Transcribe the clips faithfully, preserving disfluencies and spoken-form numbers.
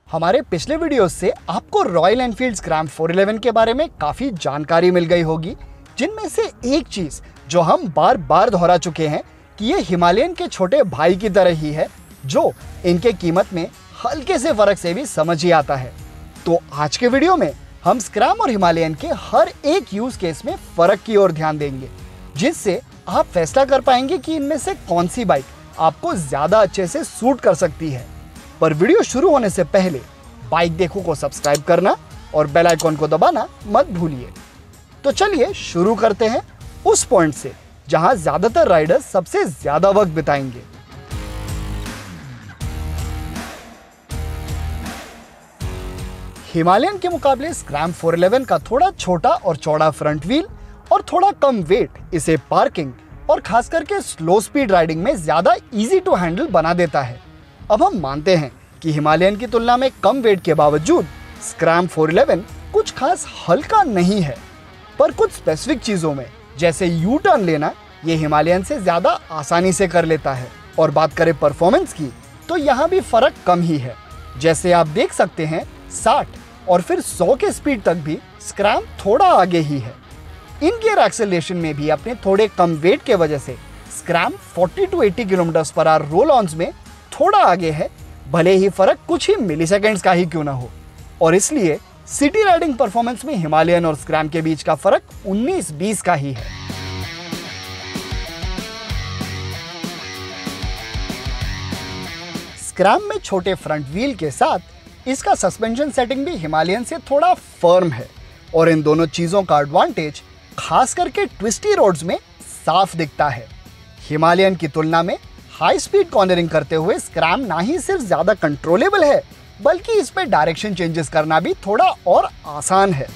हमारे पिछले वीडियो से आपको Royal Enfield Scram four eleven के बारे में काफी जानकारी मिल गई होगी, जिनमें से एक चीज जो हम बार बार दोहरा चुके हैं कि ये हिमालयन के छोटे भाई की तरह ही है, जो इनके कीमत में हल्के से फर्क से भी समझ ही आता है। तो आज के वीडियो में हम स्क्रैम और हिमालयन के हर एक यूज केस में फर्क की ओर ध्यान देंगे, जिससे आप फैसला कर पाएंगे कि इनमें से कौन सी बाइक आपको ज्यादा अच्छे से सूट कर सकती है। पर वीडियो शुरू होने से पहले बाइक देखो को सब्सक्राइब करना और बेल आइकॉन को दबाना मत भूलिए। तो चलिए शुरू करते हैं उस पॉइंट से जहां ज्यादातर राइडर्स सबसे ज्यादा वक्त बिताएंगे। हिमालयन के मुकाबले स्क्रैम फोर इलेवन का थोड़ा छोटा और चौड़ा फ्रंट व्हील और थोड़ा कम वेट इसे पार्किंग और खास करके स्लो स्पीड राइडिंग में ज्यादा इजी टू हैंडल बना देता है। अब हम मानते हैं कि हिमालयन की तुलना में कम वेट के बावजूद स्क्रैम फोर इलेवन कुछ खास हल्का नहीं है, पर कुछ स्पेसिफिक चीजों में जैसे यू टर्न लेना ये हिमालयन से ज्यादा आसानी से कर लेता है। और बात करें परफॉर्मेंस की तो यहाँ भी फर्क कम ही है। जैसे आप देख सकते हैं साठ और फिर सौ के स्पीड तक भी स्क्रैम थोड़ा आगे ही है। इन गियर एक्सेलरेशन में भी अपने थोड़े कम वेट के वजह से स्क्रैम चालीस टू अस्सी किलोमीटर पर आवर रोल ऑन्स में थोड़ा आगे है, भले ही फर्क कुछ ही मिलीसेकंड्स का ही क्यों ना हो। और इसलिए सिटी राइडिंग परफॉर्मेंस में हिमालयन और स्क्रैम के बीच का फर्क उन्नीस बीस का ही है। स्क्रैम में छोटे फ्रंट व्हील के साथ इसका सस्पेंशन सेटिंग भी हिमालयन से थोड़ा फर्म है, और इन दोनों चीजों का एडवांटेज खास करके ट्विस्टी रोड्स में साफ दिखता है। हिमालयन की तुलना में हाई स्पीड कॉर्नरिंग करते हुए स्क्रैम ना ही सिर्फ ज्यादा कंट्रोलेबल है, बल्कि इस पे डायरेक्शन चेंजेस करना भी थोड़ा और आसान है।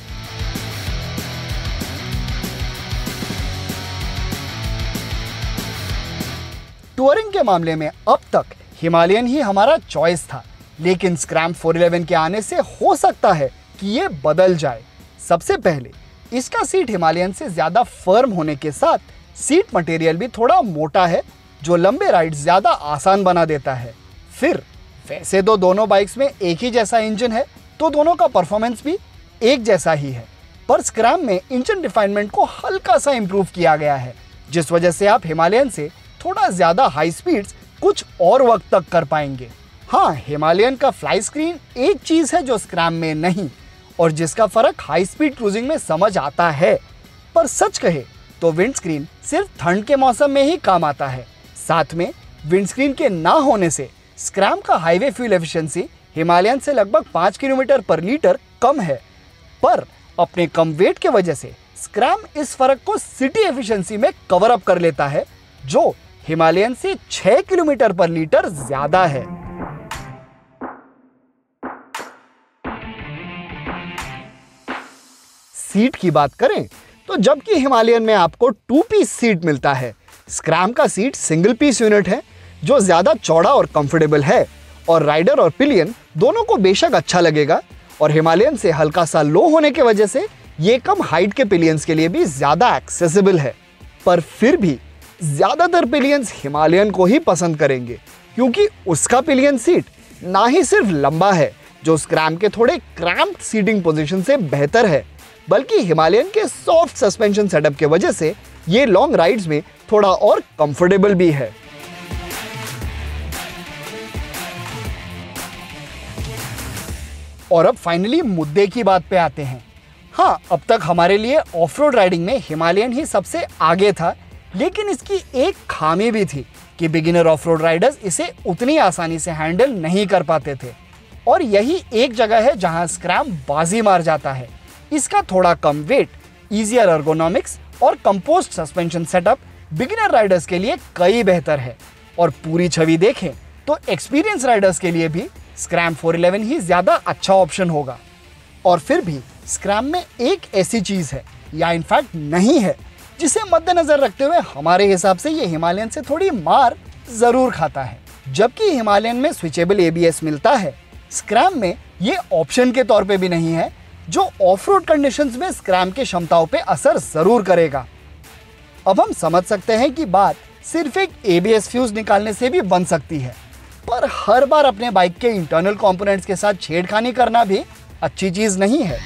टूरिंग के मामले में अब तक हिमालयन ही हमारा चॉइस था, लेकिन स्क्रैम फोर इलेवन के आने से हो सकता है कि ये बदल जाए। सबसे पहले इसका सीट हिमालयन से ज्यादा फर्म होने के साथ सीट मटेरियल भी थोड़ा मोटा है, जो लंबे राइड ज्यादा आसान बना देता है। फिर वैसे तो दोनों बाइक्स में एक ही जैसा इंजन है, तो दोनों का परफॉर्मेंस भी एक जैसा ही है, पर स्क्रैम में इंजन रिफाइनमेंट को हल्का सा इंप्रूव किया गया है, जिस वजह से आप हिमालयन से थोड़ा ज्यादा हाई स्पीड्स कुछ और वक्त तक कर पाएंगे। हाँ, हिमालयन का फ्लाई स्क्रीन एक चीज है जो स्क्रैम में नहीं, और जिसका फर्क हाई स्पीड क्रूजिंग में समझ आता है। पर सच कहे तो विंडस्क्रीन सिर्फ ठंड के मौसम में ही काम आता है। साथ में विंडस्क्रीन के ना होने से स्क्रैम का हाईवे फ्यूल एफिशिएंसी हिमालयन से लगभग पाँच किलोमीटर पर लीटर कम है, पर अपने कम वेट के वजह से स्क्रैम इस फर्क को सिटी एफिशिएंसी में कवर अप कर लेता है, जो हिमालयन से छह किलोमीटर पर लीटर ज्यादा है। सीट की बात करें तो जबकि हिमालयन में आपको टू पीस सीट मिलता है, स्क्रैम का सीट सिंगल पीस यूनिट है, जो ज्यादा चौड़ा और कंफर्टेबल है, और राइडर और पिलियन दोनों को बेशक अच्छा लगेगा। और हिमालयन से हल्का सा लो होने की वजह से ये कम हाइट के पिलियंस के लिए भी ज्यादा एक्सेसिबल है। पर फिर भी ज्यादातर पिलियंस हिमालयन को ही पसंद करेंगे, क्योंकि उसका पिलियन सीट ना ही सिर्फ लंबा है, जो स्क्रैम के थोड़े क्रैम्प्ड सीटिंग पोजीशन से बेहतर है, बल्कि हिमालयन के सॉफ्ट सस्पेंशन सेटअप के वजह से ये लॉन्ग राइड्स में थोड़ा और कंफर्टेबल भी है। और अब फाइनली मुद्दे की बात पे आते हैं। हाँ, अब तक हमारे लिए ऑफ रोड राइडिंग में हिमालयन ही सबसे आगे था, लेकिन इसकी एक खामी भी थी कि बिगिनर ऑफ रोड राइडर्स इसे उतनी आसानी से हैंडल नहीं कर पाते थे। और यही एक जगह है जहां स्क्रैम बाजी मार जाता है। इसका थोड़ा कम वेट, इजियर एर्गोनॉमिक्स और composed suspension setup beginner riders के लिए कई बेहतर है। और पूरी छवि देखें तो एक्सपीरियंस राइडर्स के लिए भी स्क्रैम फोर इलेवन ही ज्यादा अच्छा ऑप्शन होगा। और फिर भी स्क्रैम में एक ऐसी चीज है, या इनफैक्ट नहीं है, जिसे मद्देनजर रखते हुए हमारे हिसाब से ये हिमालयन से थोड़ी मार जरूर खाता है। जबकि हिमालयन में स्विचेबल ए बी एस मिलता है, स्क्रैम में ये ऑप्शन के तौर पे भी नहीं है, जो ऑफ रोड कंडीशंस में स्क्रैम की क्षमताओं पे असर जरूर करेगा। अब हम समझ सकते हैं कि बात सिर्फ एक ए बी एस फ्यूज निकालने से भी बन सकती है, पर हर बार अपने बाइक के इंटरनल कंपोनेंट्स के साथ छेड़खानी करना भी अच्छी चीज नहीं है।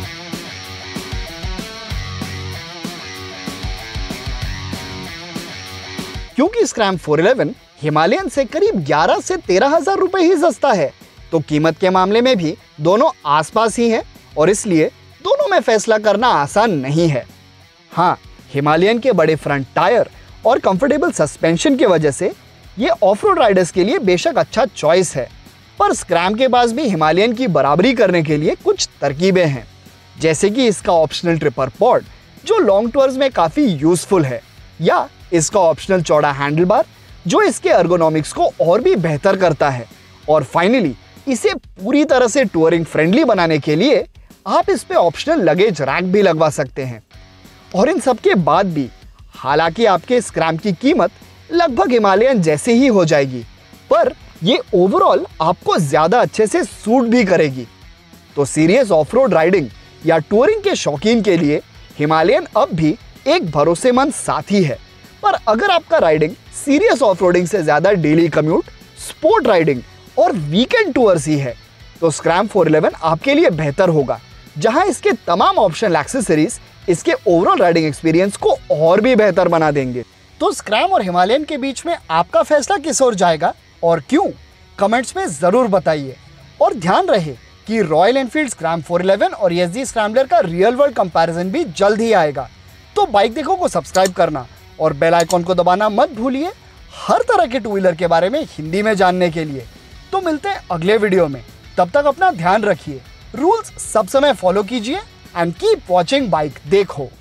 क्योंकि स्क्रैम फोर इलेवन हिमालयन से करीब ग्यारह से तेरह हजार रुपए ही सस्ता है, तो कीमत के मामले में भी दोनों आसपास ही हैं और इसलिए दोनों में फैसला करना आसान नहीं है। हाँ, हिमालयन के बड़े फ्रंट टायर और कंफर्टेबल सस्पेंशन की वजह से ये ऑफ रोड राइडर्स के लिए बेशक अच्छा चॉइस है, पर स्क्रैम के पास भी हिमालयन की बराबरी करने के लिए कुछ तरकीबें हैं, जैसे कि इसका ऑप्शनल ट्रिपर पॉड जो लॉन्ग टूर्स में काफ़ी यूजफुल है, या इसका ऑप्शनल चौड़ा हैंडल बार जो इसके एर्गोनॉमिक्स को और भी बेहतर करता है, और फाइनली इसे पूरी तरह से टूरिंग फ्रेंडली बनाने के लिए आप इस पे ऑप्शनल लगेज रैक भी लगवा सकते हैं। और इन सब के बाद भी हालांकि आपके स्क्रैम की कीमत लगभग हिमालयन जैसे ही हो जाएगी, पर ये ओवरऑल आपको ज्यादा अच्छे से सूट भी करेगी। तो सीरियस ऑफ रोड राइडिंग या टूरिंग के शौकीन के लिए हिमालयन अब भी एक भरोसेमंद साथी है, पर अगर आपका राइडिंग सीरियस ऑफ रोडिंग से ज्यादा डेली कम्यूट, स्पोर्ट राइडिंग और वीकेंड टूर्स ही है, तो स्क्रैम फोर इलेवन आपके लिए बेहतर होगा, जहां इसके तमाम ऑप्शनल एक्सेसरीज इसके ओवरऑल राइडिंग एक्सपीरियंस को और भी बेहतर बना देंगे। तो स्क्रैम और हिमालयन के बीच में आपका फैसला किस ओर जाएगा और क्यों, कमेंट्स में जरूर बताइए। और ध्यान रहे कि Royal Enfield Scram four eleven और एसजी स्क्रैम्बलर का रियल वर्ल्ड कंपैरिजन भी जल्द ही आएगा, तो बाइक देखो को सब्सक्राइब करना और बेल आइकॉन को दबाना मत भूलिए हर तरह के टू व्हीलर के बारे में हिंदी में जानने के लिए। तो मिलते हैं अगले वीडियो में, तब तक अपना ध्यान रखिए, रूल्स सब समय फॉलो कीजिए एंड कीप वॉचिंग बाइक देखो।